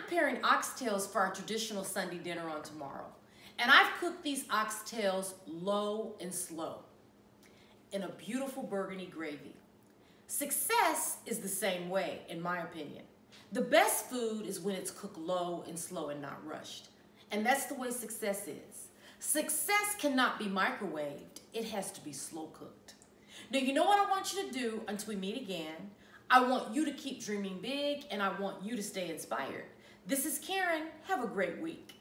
preparing oxtails for our traditional Sunday dinner on tomorrow. And I've cooked these oxtails low and slow in a beautiful burgundy gravy. Success is the same way, in my opinion. The best food is when it's cooked low and slow and not rushed. And that's the way success is. Success cannot be microwaved. It has to be slow cooked. Now, you know what I want you to do until we meet again? I want you to keep dreaming big, and I want you to stay inspired. This is Karen. Have a great week.